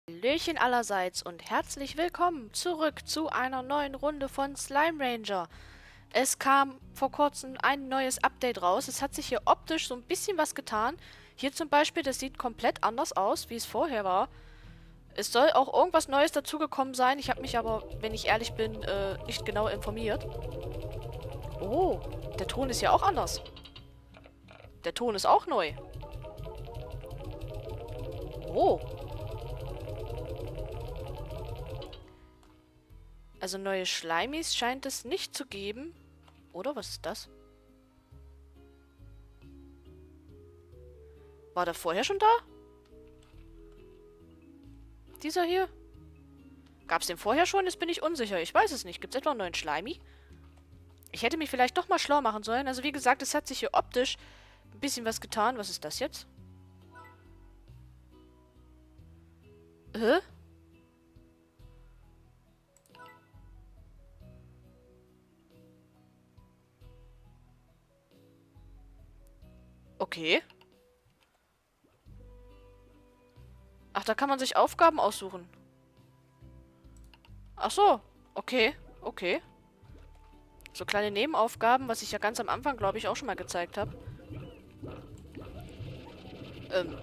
Hallöchen allerseits und herzlich willkommen zurück zu einer neuen Runde von Slime Ranger. Es kam vor kurzem ein neues Update raus. Es hat sich hier optisch so ein bisschen was getan. Hier zum Beispiel, das sieht komplett anders aus, wie es vorher war. Es soll auch irgendwas Neues dazugekommen sein. Ich habe mich aber, wenn ich ehrlich bin, nicht genau informiert. Oh, der Ton ist ja auch anders. Der Ton ist auch neu. Oh. Also neue Schleimis scheint es nicht zu geben. Oder? Was ist das? War der vorher schon da? Dieser hier? Gab es den vorher schon? Jetzt bin ich unsicher. Ich weiß es nicht. Gibt es etwa einen neuen Schleimi? Ich hätte mich vielleicht doch mal schlau machen sollen. Also wie gesagt, es hat sich hier optisch ein bisschen was getan. Was ist das jetzt? Hä? Okay. Ach, da kann man sich Aufgaben aussuchen. Ach so. Okay. Okay. So kleine Nebenaufgaben, was ich ja ganz am Anfang, glaube ich, auch schon mal gezeigt habe. Ähm.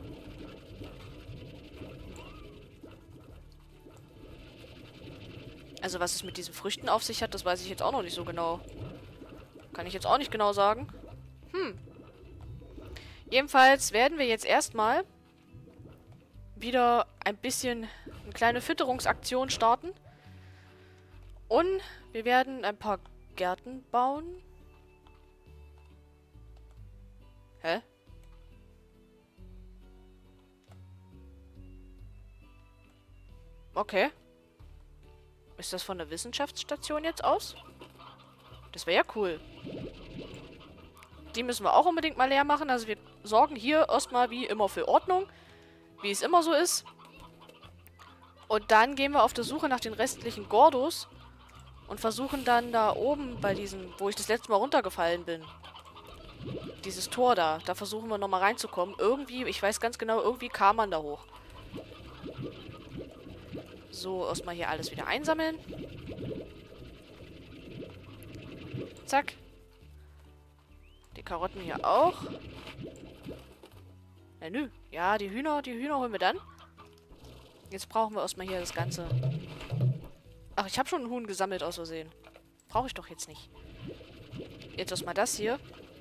Also was es mit diesen Früchten auf sich hat, das weiß ich jetzt auch noch nicht so genau. Kann ich jetzt auch nicht genau sagen. Jedenfalls werden wir jetzt erstmal wieder ein bisschen eine kleine Fütterungsaktion starten. Und wir werden ein paar Gärten bauen. Hä? Okay. Ist das von der Wissenschaftsstation jetzt aus? Das wäre ja cool. Die müssen wir auch unbedingt mal leer machen. Also wir sorgen hier erstmal wie immer für Ordnung. Wie es immer so ist. Und dann gehen wir auf der Suche nach den restlichen Gordos. Und versuchen dann da oben bei diesem, wo ich das letzte Mal runtergefallen bin. Dieses Tor da. Da versuchen wir nochmal reinzukommen. Irgendwie, ich weiß ganz genau, irgendwie kam man da hoch. So, erstmal hier alles wieder einsammeln. Zack. Die Karotten hier auch. Ja, nö. Ja, die Hühner holen wir dann. Jetzt brauchen wir erstmal hier das Ganze. Ach, ich habe schon einen Huhn gesammelt aus Versehen. Brauche ich doch jetzt nicht. Jetzt erstmal das hier.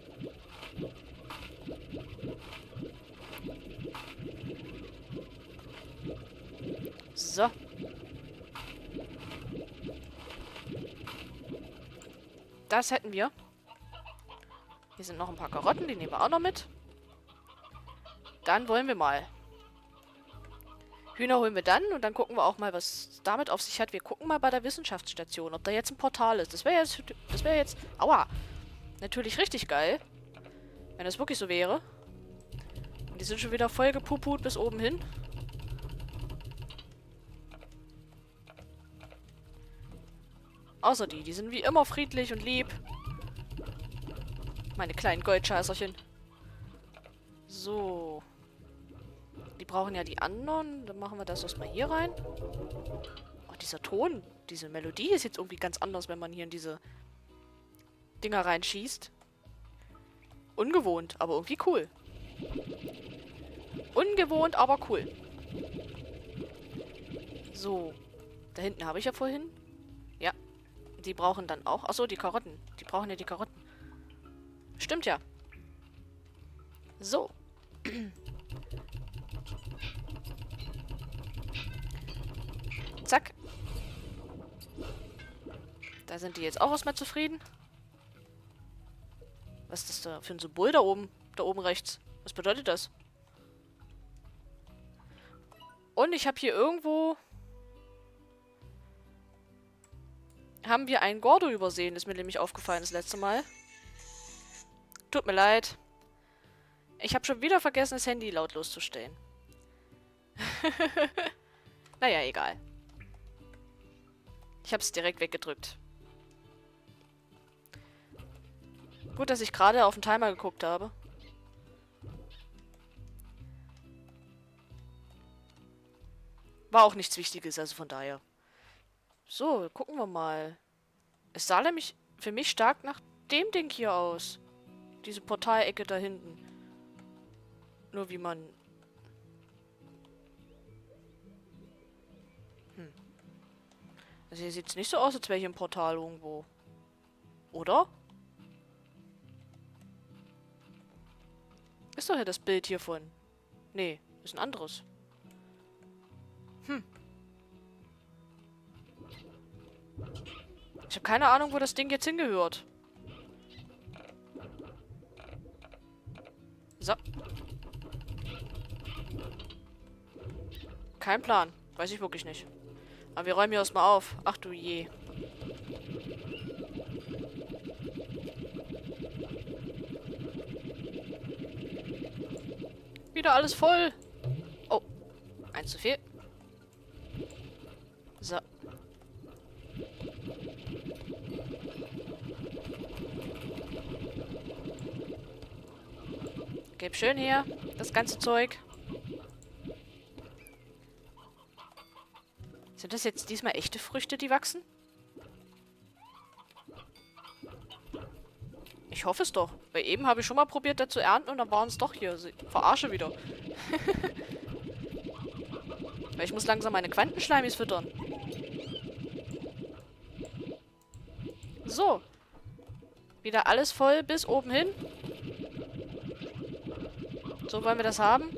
So. Das hätten wir. Hier sind noch ein paar Karotten, die nehmen wir auch noch mit. Dann wollen wir mal. Hühner holen wir dann und dann gucken wir auch mal, was es damit auf sich hat. Wir gucken mal bei der Wissenschaftsstation, ob da jetzt ein Portal ist. Das wäre jetzt, aua, natürlich richtig geil, wenn das wirklich so wäre. Und die sind schon wieder voll gepuput bis oben hin. Außer die sind wie immer friedlich und lieb. Meine kleinen Goldscheißerchen. So. Die brauchen ja die anderen. Dann machen wir das erstmal hier rein. Oh, dieser Ton, diese Melodie ist jetzt irgendwie ganz anders, wenn man hier in diese Dinger reinschießt. Ungewohnt, aber irgendwie cool. Ungewohnt, aber cool. So. Da hinten habe ich ja vorhin. Ja. Die brauchen dann auch. Achso, die Karotten. Die brauchen ja die Karotten. Stimmt ja. So. Zack. Da sind die jetzt auch erstmal zufrieden. Was ist das da für ein Symbol da oben? Da oben rechts. Was bedeutet das? Und ich habe hier irgendwo... Haben wir einen Gordo übersehen, ist mir nämlich aufgefallen das letzte Mal. Tut mir leid. Ich habe schon wieder vergessen, das Handy lautlos zu stellen. Naja, egal. Ich habe es direkt weggedrückt. Gut, dass ich gerade auf den Timer geguckt habe. War auch nichts Wichtiges, also von daher. So, gucken wir mal. Es sah nämlich für mich stark nach dem Ding hier aus. Diese Portalecke da hinten. Nur wie man... Also hier sieht es nicht so aus, als wäre hier ein Portal irgendwo. Oder? Ist doch ja das Bild hiervon. Nee, ist ein anderes. Ich habe keine Ahnung, wo das Ding jetzt hingehört. So. Kein Plan. Weiß ich wirklich nicht. Aber wir räumen hier erstmal auf. Ach du je. Wieder alles voll. Oh. Eins zu viel. So. Gib schön her, das ganze Zeug. Sind das jetzt diesmal echte Früchte, die wachsen? Ich hoffe es doch. Weil eben habe ich schon mal probiert, da zu ernten und dann waren es doch hier. Verarsche wieder. Weil ich muss langsam meine Quantenschleimis füttern. So. Wieder alles voll bis oben hin. So wollen wir das haben.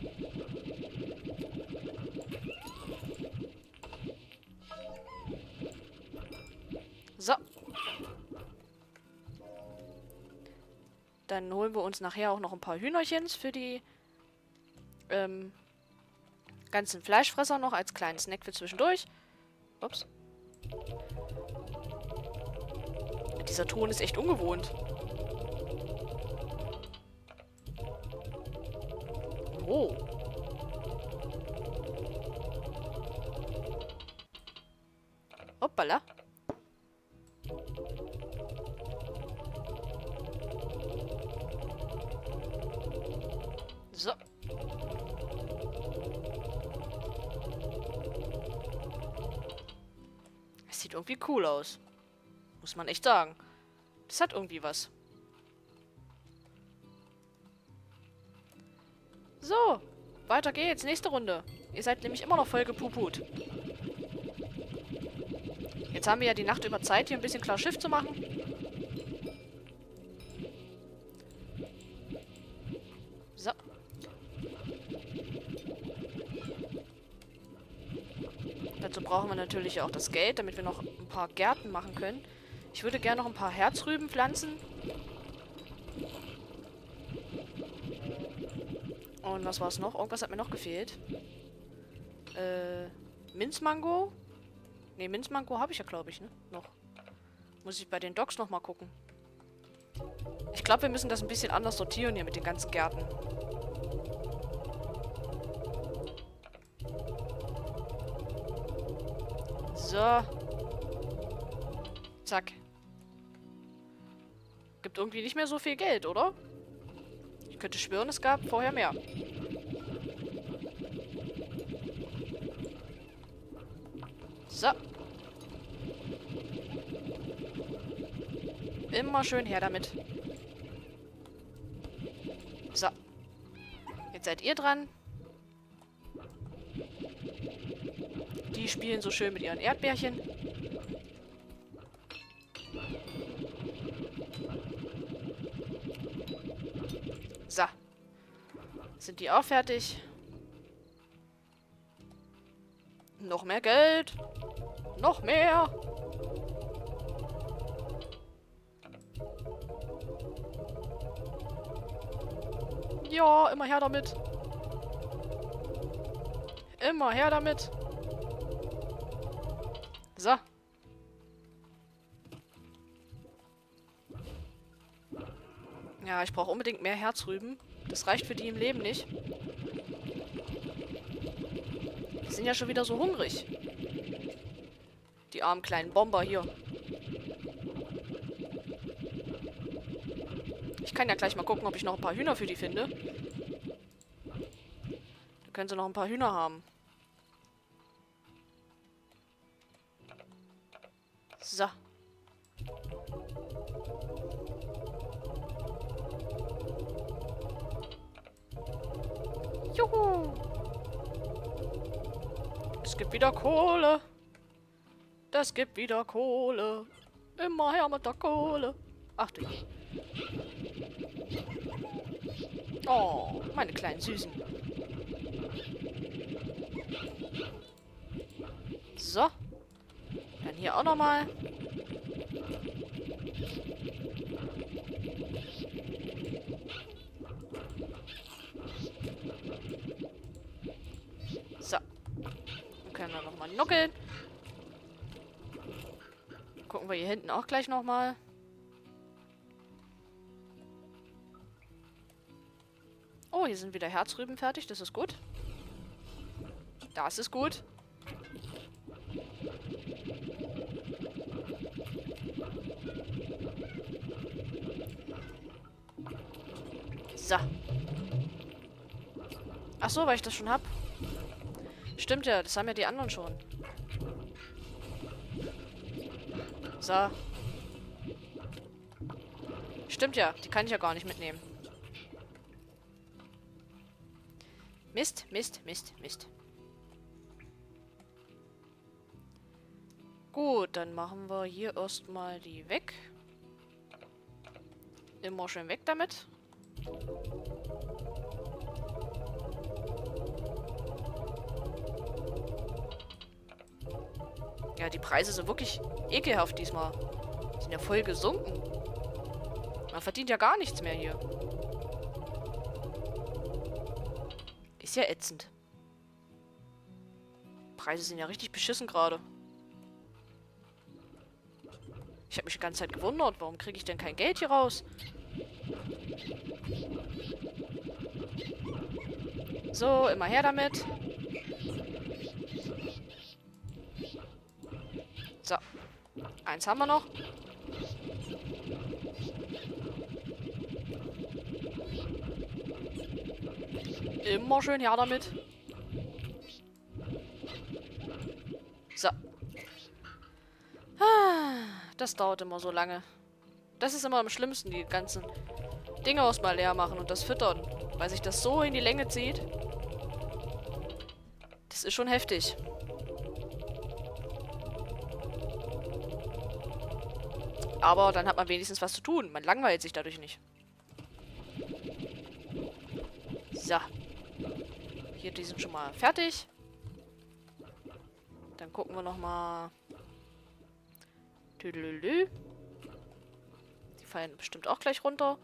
So. Dann holen wir uns nachher auch noch ein paar Hühnerchens für die ganzen Fleischfresser noch als kleinen Snack für zwischendurch. Ups. Dieser Ton ist echt ungewohnt. Oh. Hoppala. So. Es sieht irgendwie cool aus. Muss man echt sagen. Das hat irgendwie was. So, weiter geht's. Nächste Runde. Ihr seid nämlich immer noch voll gepuput. Jetzt haben wir ja die Nacht über Zeit, hier ein bisschen klar Schiff zu machen. So. Dazu brauchen wir natürlich auch das Geld, damit wir noch ein paar Gärten machen können. Ich würde gerne noch ein paar Herzrüben pflanzen. Und was war es noch? Irgendwas hat mir noch gefehlt. Minzmango? Ne, Minzmango habe ich ja, glaube ich, ne? Noch. Muss ich bei den Docks nochmal gucken. Ich glaube, wir müssen das ein bisschen anders sortieren hier mit den ganzen Gärten. So. Zack. Gibt irgendwie nicht mehr so viel Geld, oder? Ich könnte schwören, es gab vorher mehr. So. Immer schön her damit. So. Jetzt seid ihr dran. Die spielen so schön mit ihren Erdbeerchen. So. Sind die auch fertig? Noch mehr Geld. Noch mehr. Ja, immer her damit. Immer her damit. So. Ja, ich brauche unbedingt mehr Herzrüben. Das reicht für die im Leben nicht. Die sind ja schon wieder so hungrig. Die armen kleinen Bomber hier. Ich kann ja gleich mal gucken, ob ich noch ein paar Hühner für die finde. Dann können sie noch ein paar Hühner haben. So. Juhu. Es gibt wieder Kohle. Das gibt wieder Kohle. Immer her mit der Kohle. Ach du je. Oh, meine kleinen Süßen. So. Dann hier auch nochmal. So. Dann können wir nochmal nuckeln. Gucken wir hier hinten auch gleich nochmal. Oh, hier sind wieder Herzrüben fertig. Das ist gut. Das ist gut. So. Ach so, weil ich das schon hab. Stimmt ja, das haben ja die anderen schon. So. Stimmt ja, die kann ich ja gar nicht mitnehmen. Mist, Mist, Mist, Mist. Gut, dann machen wir hier erstmal die weg. Immer schön weg damit. Ja, die Preise sind wirklich ekelhaft diesmal. Die sind ja voll gesunken. Man verdient ja gar nichts mehr hier. Ist ja ätzend. Preise sind ja richtig beschissen gerade. Ich habe mich die ganze Zeit gewundert, warum kriege ich denn kein Geld hier raus? So, immer her damit. So. Eins haben wir noch. Immer schön her damit. So. Das dauert immer so lange. Das ist immer am schlimmsten, die ganzen Dinge erstmal leer machen und das Füttern. Weil sich das so in die Länge zieht. Das ist schon heftig. Aber dann hat man wenigstens was zu tun. Man langweilt sich dadurch nicht. So. Hier, die sind schon mal fertig. Dann gucken wir nochmal. Tüdelülü. Die fallen bestimmt auch gleich runter.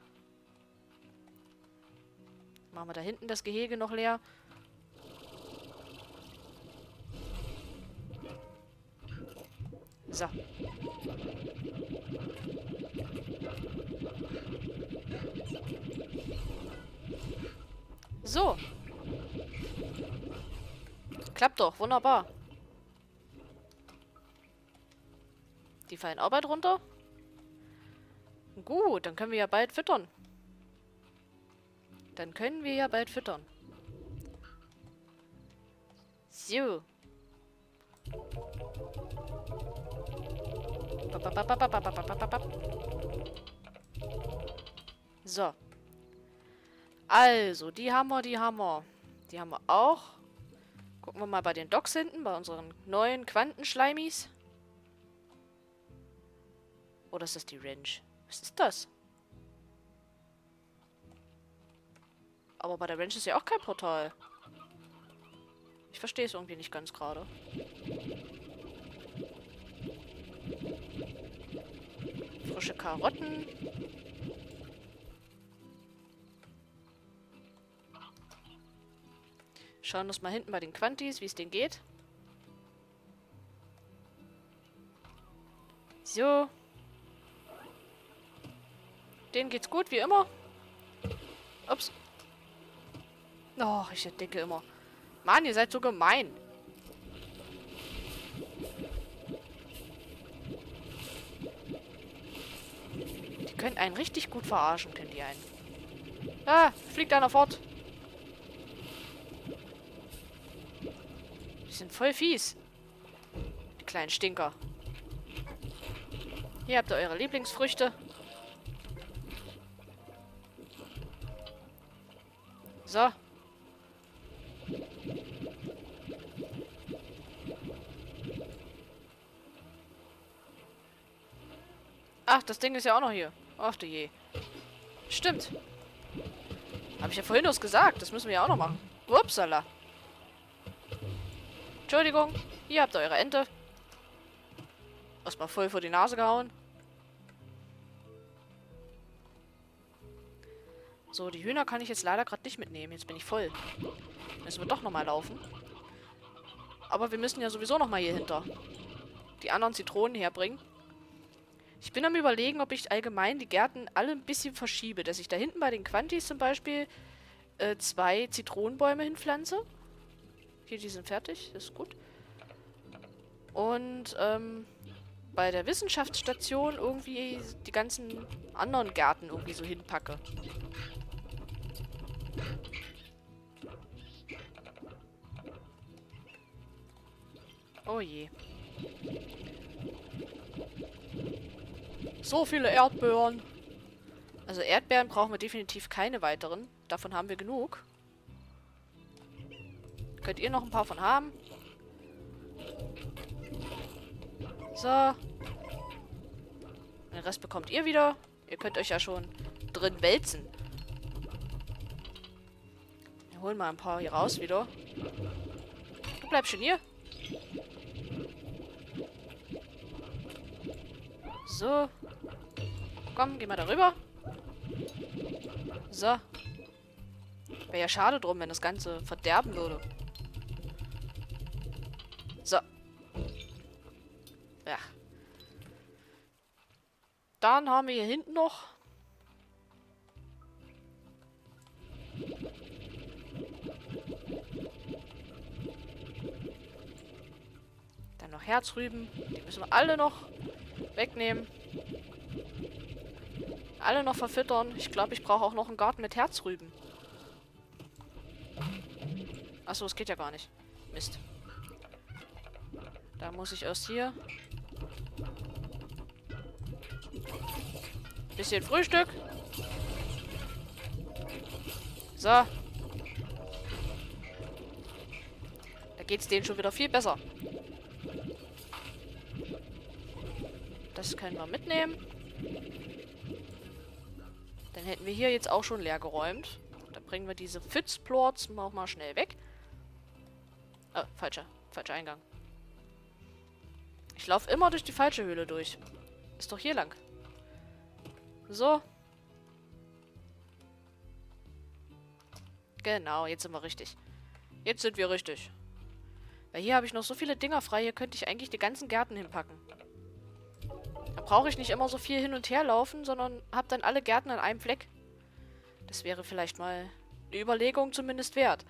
Machen wir da hinten das Gehege noch leer. So. So. Klappt doch, wunderbar. Die fallen auch bald runter. Gut, dann können wir ja bald füttern. Dann können wir ja bald füttern. So. So. Also, die haben wir, die haben wir. Die haben wir auch. Gucken wir mal bei den Docks hinten, bei unseren neuen Quantenschleimis. Oder ist das die Ranch? Was ist das? Aber bei der Ranch ist ja auch kein Portal. Ich verstehe es irgendwie nicht ganz gerade. Frische Karotten. Schauen uns mal hinten bei den Quantis, wie es denen geht. So. Denen geht's gut, wie immer. Ups. Oh, ich denke immer. Mann, ihr seid so gemein. Die können einen richtig gut verarschen, können die einen. Ah, fliegt einer fort. Die sind voll fies. Die kleinen Stinker. Hier habt ihr eure Lieblingsfrüchte. So. Ach, das Ding ist ja auch noch hier. Ach du je. Stimmt. Habe ich ja vorhin was gesagt. Das müssen wir ja auch noch machen. Upsala. Entschuldigung. Hier habt ihr eure Ente. Erstmal voll vor die Nase gehauen. So, die Hühner kann ich jetzt leider gerade nicht mitnehmen. Jetzt bin ich voll. Müssen wir doch nochmal laufen. Aber wir müssen ja sowieso nochmal hier hinter die anderen Zitronen herbringen. Ich bin am Überlegen, ob ich allgemein die Gärten alle ein bisschen verschiebe. Dass ich da hinten bei den Quantis zum Beispiel 2 Zitronenbäume hinpflanze. Hier, die sind fertig. Das ist gut. Und bei der Wissenschaftsstation irgendwie die ganzen anderen Gärten irgendwie so hinpacke. Oh je. So viele Erdbeeren. Also Erdbeeren brauchen wir definitiv keine weiteren. Davon haben wir genug. Könnt ihr noch ein paar von haben? So. Den Rest bekommt ihr wieder. Ihr könnt euch ja schon drin wälzen. Wir holen mal ein paar hier raus wieder. Du bleibst schon hier. So. Komm, geh mal darüber. So. Wäre ja schade drum, wenn das Ganze verderben würde. So. Ja. Dann haben wir hier hinten noch dann noch Herzrüben. Die müssen wir alle noch wegnehmen. Alle noch verfüttern. Ich glaube, ich brauche auch noch einen Garten mit Herzrüben. Achso, es geht ja gar nicht. Mist. Da muss ich erst hier bisschen Frühstück. So. Da geht's denen schon wieder viel besser. Das können wir mitnehmen. Dann hätten wir hier jetzt auch schon leer geräumt. Dann bringen wir diese Pfützplorts auch mal schnell weg. Oh, falscher Eingang. Ich laufe immer durch die falsche Höhle durch. Ist doch hier lang. So. Genau, jetzt sind wir richtig. Jetzt sind wir richtig. Weil hier habe ich noch so viele Dinger frei. Hier könnte ich eigentlich die ganzen Gärten hinpacken. Da brauche ich nicht immer so viel hin und her laufen, sondern habe dann alle Gärten an einem Fleck. Das wäre vielleicht mal eine Überlegung zumindest wert.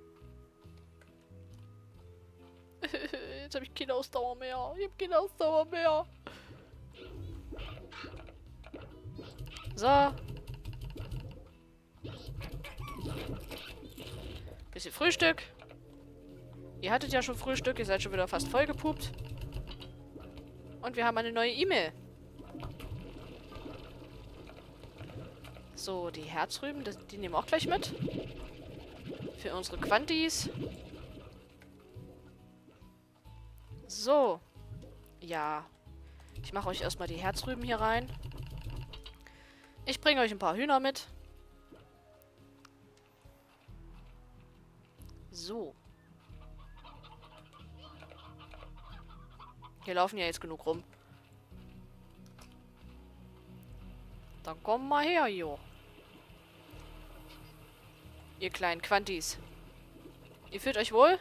Jetzt habe ich keine Ausdauer mehr. Ich habe keine Ausdauer mehr. So. Bisschen Frühstück. Ihr hattet ja schon Frühstück. Ihr seid schon wieder fast voll gepupt. Und wir haben eine neue E-Mail. So, die Herzrüben, die nehmen wir auch gleich mit. Für unsere Quantis. So. Ja. Ich mache euch erstmal die Herzrüben hier rein. Ich bringe euch ein paar Hühner mit. So. Hier laufen ja jetzt genug rum. Dann komm mal her, jo. Ihr kleinen Quantis. Ihr fühlt euch wohl?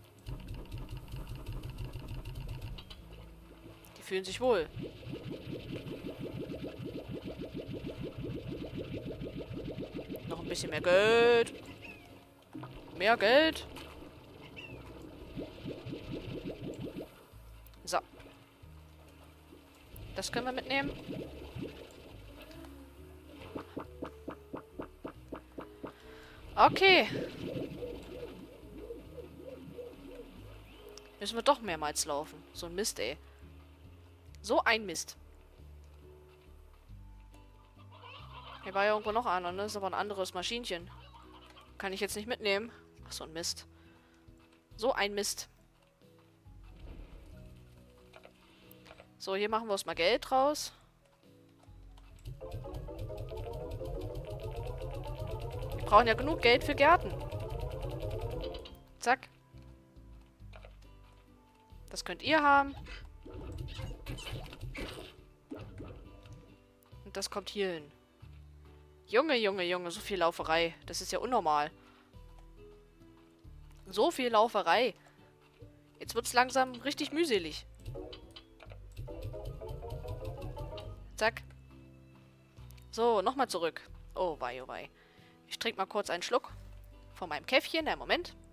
Die fühlen sich wohl. Noch ein bisschen mehr Geld. Mehr Geld. So. Das können wir mitnehmen. Okay. Müssen wir doch mehrmals laufen. So ein Mist, ey. So ein Mist. Hier war ja irgendwo noch einer, ne? Das ist aber ein anderes Maschinchen. Kann ich jetzt nicht mitnehmen. Ach, so ein Mist. So ein Mist. So, hier machen wir uns mal Geld raus. Wir brauchen ja genug Geld für Gärten. Zack. Das könnt ihr haben. Und das kommt hier hin. Junge, Junge, Junge, so viel Lauferei. Das ist ja unnormal. So viel Lauferei. Jetzt wird es langsam richtig mühselig. Zack. So, nochmal zurück. Oh wei, oh wei. Ich trinke mal kurz einen Schluck von meinem Käffchen. Moment.